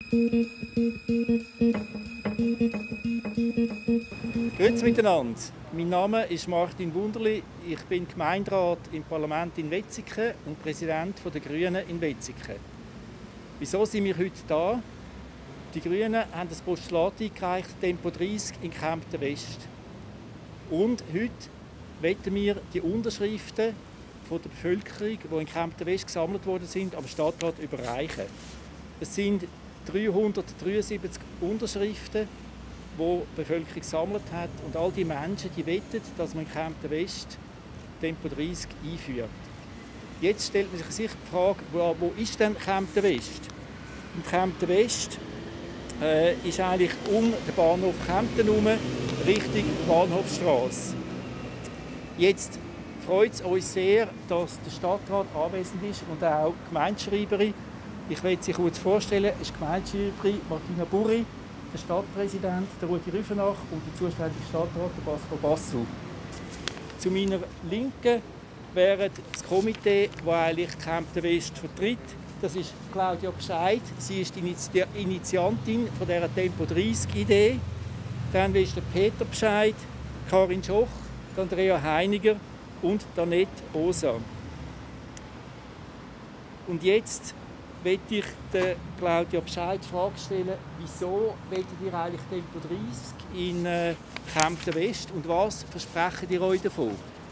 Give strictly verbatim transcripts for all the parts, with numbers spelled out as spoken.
Grüezi miteinander. Mein Name ist Martin Wunderli. Ich bin Gemeinderat im Parlament in Wetzikon und Präsident der Grünen in Wetzikon. Wieso sind wir heute da? Die Grünen haben das Postulat eingereicht, Tempo dreißig in Kempten West. Und heute wollen wir die Unterschriften von der Bevölkerung, die in Kempten West gesammelt worden sind, am Stadtrat überreichen. Es sind dreihundertdreiundsiebzig Unterschriften, die die Bevölkerung gesammelt hat. Und all die Menschen die wollen, dass man in Kempten West Tempo dreißig einführt. Jetzt stellt man sich die Frage, wo, wo ist denn Kempten West? Und Kempten West äh, ist eigentlich um den Bahnhof Kempten herum, Richtung Bahnhofstrasse. Jetzt freut es uns sehr, dass der Stadtrat anwesend ist und auch die Gemeindeschreiberin. Ich will Sie kurz vorstellen, es ist die Gemeindeschreiberin Martina Buri, der Stadtpräsident der Rudi Rüfenach und der zuständige Stadtrat der Pascal Bassel. Zu meiner Linken wäre das Komitee, das eigentlich Kempten West vertritt. Das ist Claudia Bescheid. Sie ist die Initiantin von dieser Tempo dreißig Idee. Dann ist der Peter Bescheid, Karin Schoch, Andrea Heiniger und Danette Osa. Und jetzt möchte ich der Claudia Bescheid die Frage stellen, wieso wollt ihr eigentlich Tempo dreißig in äh, Kempten West und was versprecht ihr euch davon?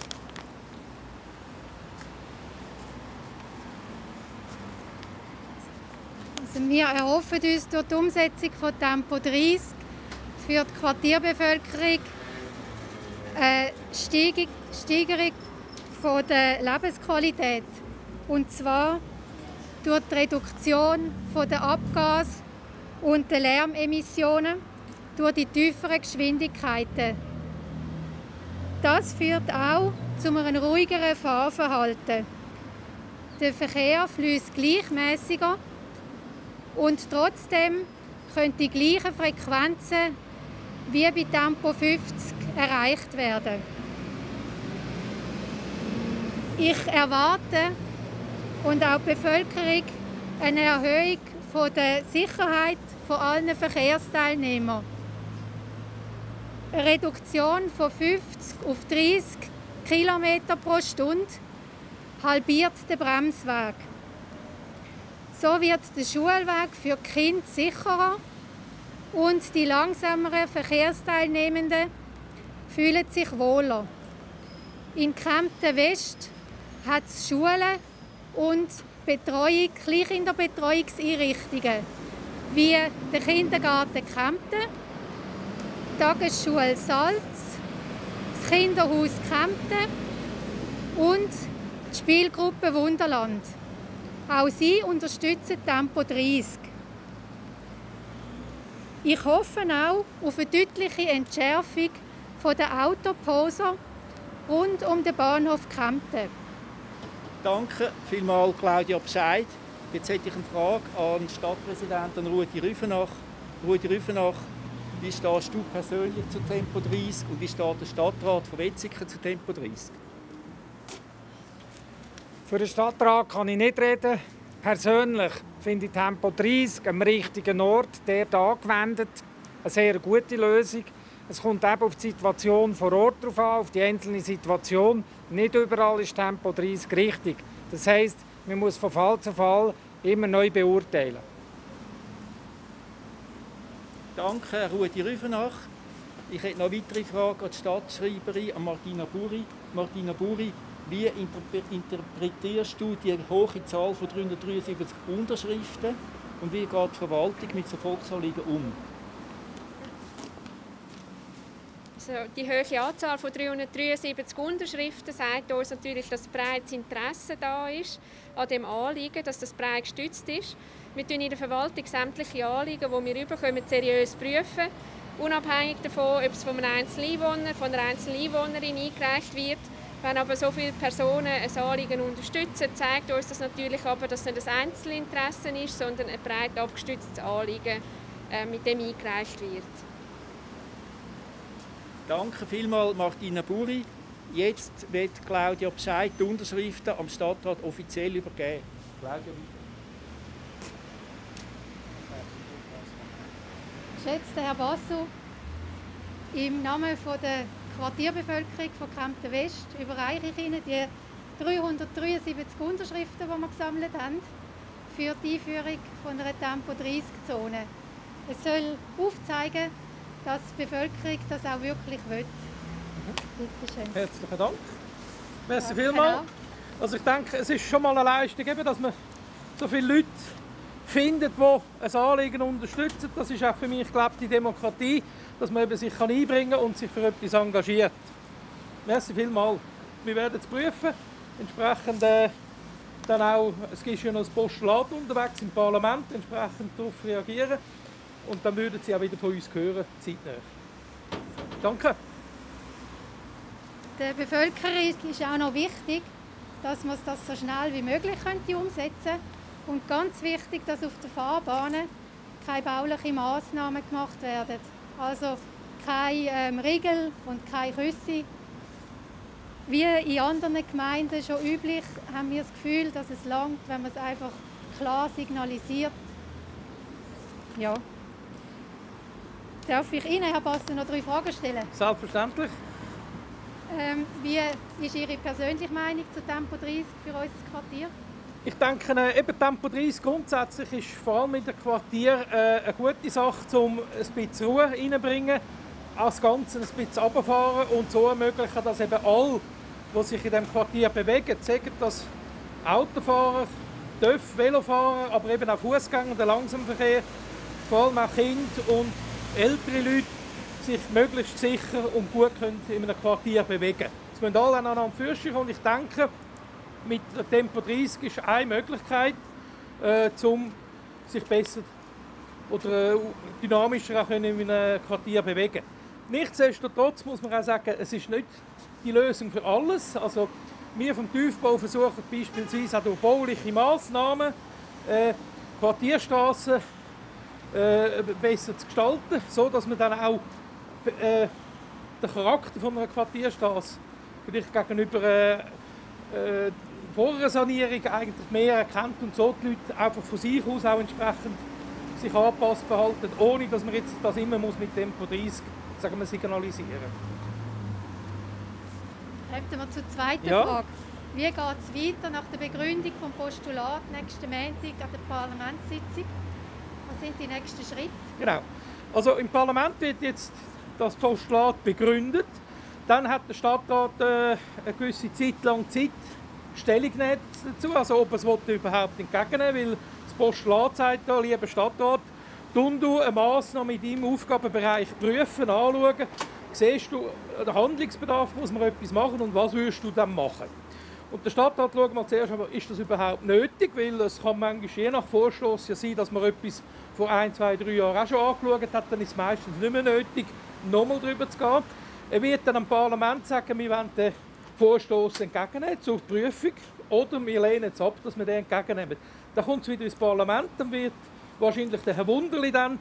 Also wir erhoffen uns durch die Umsetzung von Tempo dreißig für die Quartierbevölkerung eine Steigerung, Steigerung von der Lebensqualität. Und zwar durch die Reduktion der Abgas- und der Lärmemissionen durch die tieferen Geschwindigkeiten. Das führt auch zu einem ruhigeren Fahrverhalten. Der Verkehr fließt gleichmäßiger und trotzdem können die gleichen Frequenzen wie bei Tempo fünfzig erreicht werden. Ich erwarte und auch die Bevölkerung eine Erhöhung von der Sicherheit von allen Verkehrsteilnehmern. Eine Reduktion von fünfzig auf dreißig Kilometer pro Stunde halbiert den Bremsweg. So wird der Schulweg für die Kinder sicherer und die langsameren Verkehrsteilnehmenden fühlen sich wohler. In Kempten West hat es Schulen und Betreuung, Kleinkinderbetreuungseinrichtungen wie der Kindergarten Kempten, die Tagesschule Salz, das Kinderhaus Kempten und die Spielgruppe Wunderland. Auch sie unterstützen Tempo dreißig. Ich hoffe auch auf eine deutliche Entschärfung der Autoposer rund um den Bahnhof Kempten. Danke vielmals, Claudia Bescheid. Jetzt hätte ich eine Frage an den Stadtpräsidenten Rudi Rüfenach. Rudi Rüfenach, wie stehst du persönlich zu Tempo dreißig und wie steht der Stadtrat von Wetzikon zu Tempo dreißig? Für den Stadtrat kann ich nicht reden. Persönlich finde ich Tempo dreißig am richtigen Ort, dort angewendet, eine sehr gute Lösung. Es kommt eben auf die Situation vor Ort drauf an, auf die einzelne Situation. Nicht überall ist Tempo dreißig richtig. Das heisst, man muss von Fall zu Fall immer neu beurteilen. Danke, Herr Rudi Rüfenach. Ich hätte noch eine weitere Frage an die Stadtschreiberin, an Martina Buri. Martina Buri, wie interpretierst du die hohe Zahl von dreihundertdreiundsiebzig Unterschriften und wie geht die Verwaltung mit so Volksanliegen um? Also die hohe Anzahl von dreihundertdreiundsiebzig Unterschriften sagt uns natürlich, dass breites Interesse da ist an dem Anliegen, dass das breit gestützt ist. Wir prüfen in der Verwaltung sämtliche Anliegen, die wir überkommen, seriös prüfen, unabhängig davon, ob es von einem einzelnen Einwohner, von einer einzelnen Einwohnerin eingereicht wird. Wenn aber so viele Personen ein Anliegen unterstützen, zeigt uns das natürlich aber, dass es nicht ein Einzelinteresse ist, sondern ein breit abgestütztes Anliegen, äh, mit dem eingereicht wird. Danke vielmals, Martina Buri. Jetzt wird Claudia Bescheid die Unterschriften am Stadtrat offiziell übergeben. Claudia, Geschätzter Herr Basso, im Namen der Quartierbevölkerung von Kempten West überreiche ich Ihnen die dreihundertdreiundsiebzig Unterschriften, die wir gesammelt haben, für die Einführung von einer Tempo dreißig Zone. Es soll aufzeigen, dass die Bevölkerung das auch wirklich will. Bitte schön. Herzlichen Dank. Merci Danke vielmals. auch. Also ich denke, es ist schon mal eine Leistung, dass man so viele Leute findet, die ein Anliegen unterstützen. Das ist auch für mich, ich glaube, die Demokratie, dass man eben sich einbringen kann und sich für etwas engagiert. Merci vielmals. Wir werden es prüfen. Entsprechend äh, dann auch, es gibt ja noch ein Postulat unterwegs im Parlament, entsprechend darauf reagieren. Und dann würden Sie auch wieder von uns hören, zeitnah. Danke. Der Bevölkerung ist auch noch wichtig, dass man das so schnell wie möglich könnte umsetzen könnte. Und ganz wichtig, dass auf den Fahrbahnen keine baulichen Massnahmen gemacht werden. Also kein ähm, Riegel und keine Küsse. Wie in anderen Gemeinden schon üblich, haben wir das Gefühl, dass es langt, wenn man es einfach klar signalisiert. Ja. Darf ich Ihnen, Herr Basso, noch drei Fragen stellen? Selbstverständlich. Ähm, wie ist Ihre persönliche Meinung zu Tempo dreißig für unser Quartier? Ich denke, äh, eben Tempo dreißig grundsätzlich ist vor allem in den Quartieren äh, eine gute Sache, um ein bisschen Ruhe reinzubringen, das Ganze ein bisschen runterfahren und so ermöglichen, dass eben alle, die sich in diesem Quartier bewegen, sagen, dass Autofahrer, Töff, Velofahrer, aber eben auch Fußgänger, der Langsamverkehr, vor allem auch Kinder und ältere Leute sich möglichst sicher und gut können in einem Quartier bewegen. Es müssen alle aneinander führen und ich denke, mit Tempo dreißig ist eine Möglichkeit, äh, um sich besser oder äh, dynamischer auch in einem Quartier bewegen. Nichtsdestotrotz muss man auch sagen, es ist nicht die Lösung für alles. Also wir vom Tiefbau versuchen beispielsweise auch durch bauliche Massnahmen äh, Quartierstraßen äh, besser zu gestalten, so dass man dann auch äh, den Charakter von einer Quartierstraße vielleicht gegenüber äh, äh, vor einer Sanierung eigentlich mehr erkennt und so die Leute einfach von sich aus auch entsprechend sich angepasst verhalten, ohne dass man jetzt das immer muss mit Tempo dreißig sagen wir, signalisieren muss. Kommen wir zur zweiten Ja. Frage. Wie geht es weiter nach der Begründung des Postulats nächsten Montag an der Parlamentssitzung? Was sind die nächsten Schritte? Genau. Also im Parlament wird jetzt das Postulat begründet. Dann hat der Stadtrat äh, eine gewisse Zeit lang Zeit, Stellung nehmen dazu, also ob er es überhaupt entgegennehmen will. Weil das Postulat sagt da, lieber Stadtrat, du eine Massnahme in deinem Aufgabenbereich prüfen, anschauen. Siehst du, den Handlungsbedarf, muss man etwas machen und was würdest du dann machen? Und der Stadtrat schaut mal zuerst, aber ist das überhaupt nötig? Weil es kann manchmal je nach Vorstoß ja sein, dass man etwas vor ein, zwei, drei Jahren auch schon angeschaut hat, dann ist es meistens nicht mehr nötig, nochmal darüber zu gehen. Er wird dann am Parlament sagen, wir wollen den Vorstoß entgegennehmen zur Prüfung oder wir lehnen es ab, dass wir den entgegennehmen. Dann kommt es wieder ins Parlament, dann wird wahrscheinlich der Herr Wunderli dann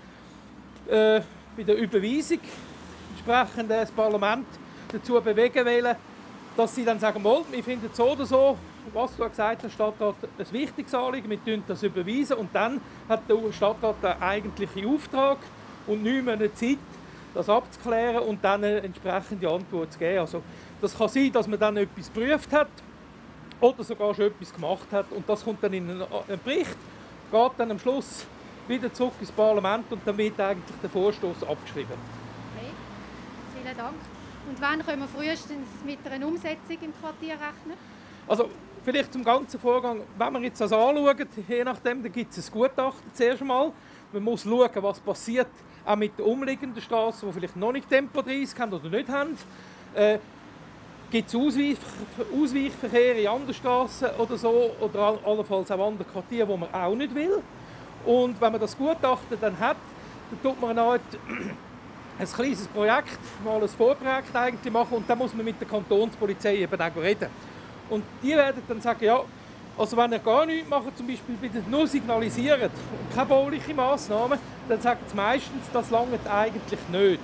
äh, bei der Überweisung entsprechend das Parlament dazu bewegen wollen, dass sie dann sagen, wir finden so oder so, was du gesagt hast, Stadtrat, ein wichtiges Anliegen, wir überweisen das überweisen und dann hat der Stadtrat den eigentlichen Auftrag und neun Monate Zeit, das abzuklären und dann eine entsprechende Antwort zu geben. Also, das kann sein, dass man dann etwas geprüft hat oder sogar schon etwas gemacht hat und das kommt dann in einen Bericht, geht dann am Schluss wieder zurück ins Parlament und dann wird eigentlich der Vorstoß abgeschrieben. Okay, vielen Dank. Und wann können wir frühestens mit einer Umsetzung im Quartier rechnen? Also vielleicht zum ganzen Vorgang, wenn man jetzt das anschaut, je nachdem, dann gibt es ein Gutachten zuerst einmal. Man muss schauen, was passiert auch mit den umliegenden Straßen, die vielleicht noch nicht Tempo dreißig haben oder nicht haben. Äh, gibt es Ausweich, Ausweichverkehr in anderen Straßen oder so, oder allenfalls auch andere Quartiere, die man auch nicht will. Und wenn man das Gutachten dann hat, dann tut man eine Art ein kleines Projekt, mal ein Vorprojekt eigentlich machen und dann muss man mit der Kantonspolizei eben auch reden. Und die werden dann sagen, ja, also wenn ihr gar nichts macht, zum Beispiel bitte nur signalisiert und keine bauliche Massnahmen, dann sagen sie meistens, das langt eigentlich nicht.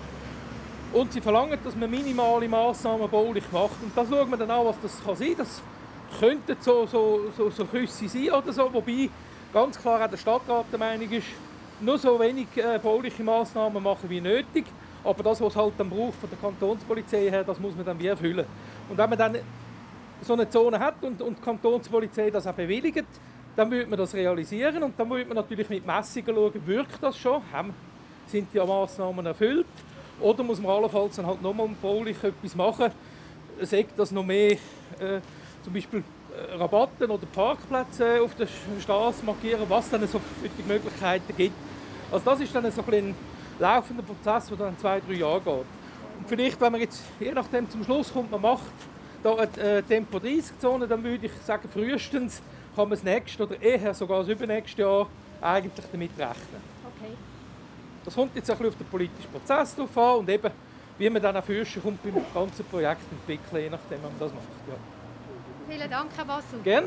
Und sie verlangen, dass man minimale Massnahmen baulich macht. Und da schaut man dann an, was das kann sein. Das könnten so, so, so, so Küsse sein oder so, wobei ganz klar auch der Stadtrat der Meinung ist, nur so wenig äh, bauliche Massnahmen machen wie nötig. Aber das, was es halt dann braucht von der Kantonspolizei her, das muss man dann wie erfüllen. Und wenn man dann so eine Zone hat und, und die Kantonspolizei das auch bewilligt, dann würde man das realisieren und dann würde man natürlich mit Messungen schauen, wirkt das schon, sind die Massnahmen erfüllt oder muss man allenfalls dann halt nochmal baulich etwas machen, sagt das noch mehr, äh, zum Beispiel äh, Rabatten oder Parkplätze auf der Straße markieren, was dann so die Möglichkeiten gibt. Also das ist dann so ein laufender Prozess, der dann zwei, drei Jahre geht. Und vielleicht, wenn man jetzt je nachdem zum Schluss kommt, man macht da eine Tempo dreißig Zone, dann würde ich sagen, frühestens kann man das nächste oder eher sogar das übernächste Jahr eigentlich damit rechnen. Okay. Das kommt jetzt ein bisschen auf den politischen Prozess drauf an und eben, wie man dann auch Fürsten kommt beim ganzen Projekt entwickeln, je nachdem, wie man das macht. Ja. Vielen Dank, Herr Basu. Gerne.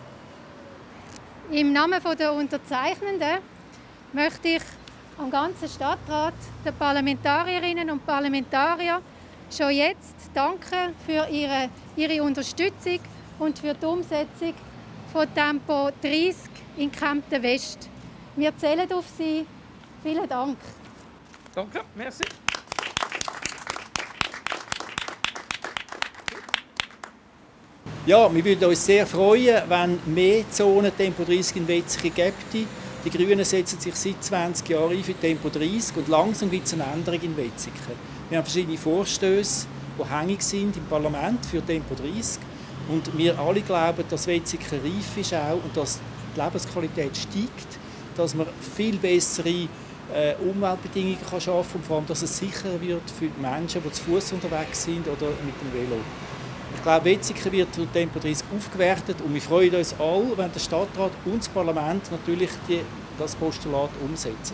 Im Namen der Unterzeichnenden möchte ich am ganzen Stadtrat, den Parlamentarierinnen und Parlamentariern schon jetzt danken für ihre, ihre Unterstützung und für die Umsetzung von Tempo dreißig in Kempten West. Wir zählen auf Sie. Vielen Dank. Danke, merci. Ja, wir würden uns sehr freuen, wenn mehr Zonen Tempo dreißig in Wetzikon gäbe. Die Grünen setzen sich seit zwanzig Jahren ein für Tempo dreißig und langsam gibt es eine Änderung in Wetzikon. Wir haben verschiedene Vorstöße, die hängig sind im Parlament für Tempo dreißig. Und wir alle glauben, dass Wetzikon reif ist auch und dass die Lebensqualität steigt, dass man viel bessere äh, Umweltbedingungen kann schaffen kann und vor allem, dass es sicherer wird für die Menschen, die zu Fuß unterwegs sind oder mit dem Velo. Ich glaube, Wetzikon wird durch Tempo dreißig aufgewertet und wir freuen uns alle, wenn der Stadtrat und das Parlament natürlich die, das Postulat umsetzen.